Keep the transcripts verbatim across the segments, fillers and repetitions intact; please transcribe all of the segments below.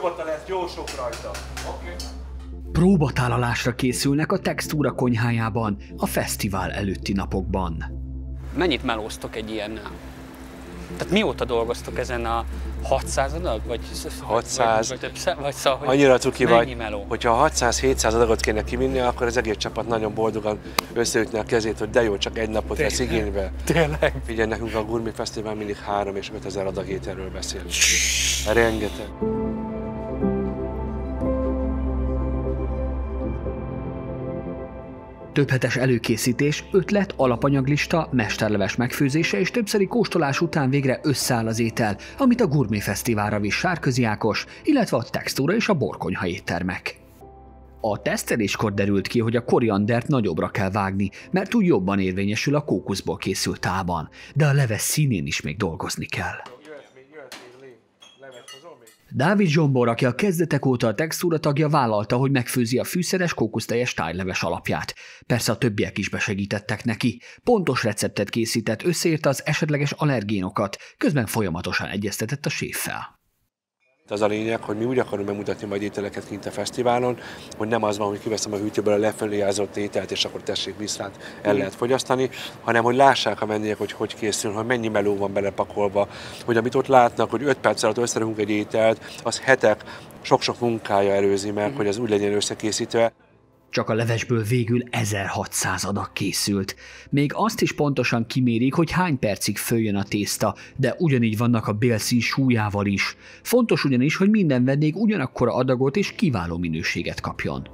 nyugodtan lesz, gyorsok rajta. Okay. Próbatálalásra készülnek a Textura konyhájában a fesztivál előtti napokban. Mennyit melóztok egy ilyennel? Tehát mióta dolgoztok ezen a hatszáz adag? Vagy hatszáz. Vagy, vagy, vagy, vagy szóval, hogy annyira cuki vagy, meló? hogyha hatszáz-hétszáz adagot kéne kivinni, akkor az egész csapat nagyon boldogan összeütne a kezét, hogy de jó, csak egy napot vesz igénybe. Tényleg? Figyelj, nekünk a Gourmet Fesztivál mindig három és ötezer adag ételről beszél. Rengeteg. Többhetes előkészítés, ötlet, alapanyaglista, mesterleves megfőzése és többszöri kóstolás után végre összeáll az étel, amit a Gourmet Fesztiválra visz Sárközi Ákos, illetve a Textura és a Borkonyha éttermek. A teszteléskor derült ki, hogy a koriandert nagyobbra kell vágni, mert úgy jobban érvényesül a kókuszból készült tálban, de a leves színén is még dolgozni kell. Dávid Zsombor, aki a kezdetek óta a Textura tagja, vállalta, hogy megfőzi a fűszeres kókusztejes tájleves alapját. Persze a többiek is besegítettek neki. Pontos receptet készített, összeírta az esetleges allergénokat, közben folyamatosan egyeztetett a séffel. Az a lényeg, hogy mi úgy akarunk bemutatni majd ételeket kint a fesztiválon, hogy nem az van, hogy kiveszem a hűtőből a lefeléjázott ételt, és akkor tessék viszlát el lehet fogyasztani, hanem hogy lássák a vendégek, hogy hogy készül, hogy mennyi meló van belepakolva, hogy amit ott látnak, hogy öt perc alatt összerakunk egy ételt, az hetek sok-sok munkája előzi meg, hogy az úgy legyen összekészítve. Csak a levesből végül ezerhatszáz adag készült. Még azt is pontosan kimérik, hogy hány percig följön a tészta, de ugyanígy vannak a bélszín súlyával is. Fontos ugyanis, hogy minden vendég ugyanakkora adagot és kiváló minőséget kapjon.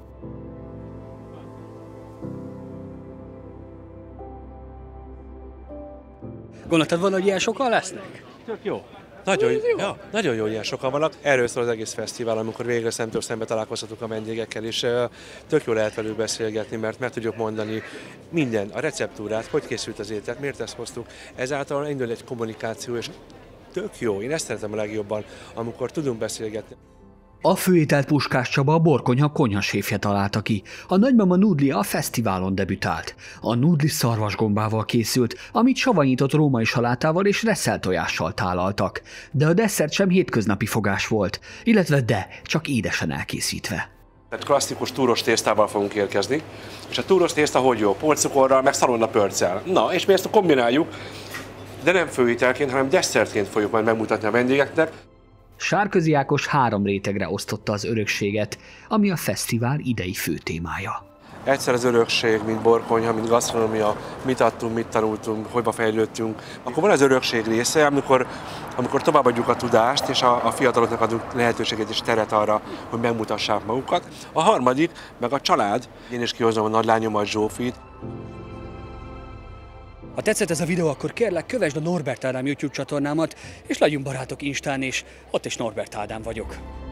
Gondoltad volna, hogy ilyen sokan lesznek? Tök jó. Nagyon jó, ja, nagyon jó, ilyen sokan vannak. Erről szól az egész fesztivál, amikor végre szemtől szembe találkozhatunk a vendégekkel, és uh, tök jó lehet velük beszélgetni, mert meg tudjuk mondani minden, a receptúrát, hogy készült az ételt, miért ezt hoztuk. Ezáltal indul egy kommunikáció, és tök jó. Én ezt szeretem a legjobban, amikor tudunk beszélgetni. A főételt Puskás Csaba, a Borkonyha konyhaséfje találta ki. A nagymama nudlia a fesztiválon debütált. A nudli szarvasgombával készült, amit savanyított római salátával és reszeltojással tálaltak. De a desszert sem hétköznapi fogás volt, illetve de, csak édesen elkészítve. Tehát klasszikus túros tésztával fogunk érkezni, és a túros tészta hogy jó? Porcukorral, meg szalonnapörccel. Na, és mi ezt kombináljuk, de nem főételként, hanem desszertként fogjuk majd megmutatni a vendégeknek. Sárközi Ákos három rétegre osztotta az örökséget, ami a fesztivál idei főtémája. Egyszer az örökség, mint borkonyha, mint gasztronómia, mit adtunk, mit tanultunk, hogyba fejlődtünk. Akkor van az örökség része, amikor, amikor továbbadjuk a tudást, és a, a fiataloknak adunk lehetőséget és teret arra, hogy megmutassák magukat. A harmadik, meg a család. Én is kihozom a nagylányomat, Zsófit. Ha tetszett ez a videó, akkor kérlek, kövesd a Norbert Ádám YouTube csatornámat, és legyünk barátok Instán, és ott is Norbert Ádám vagyok.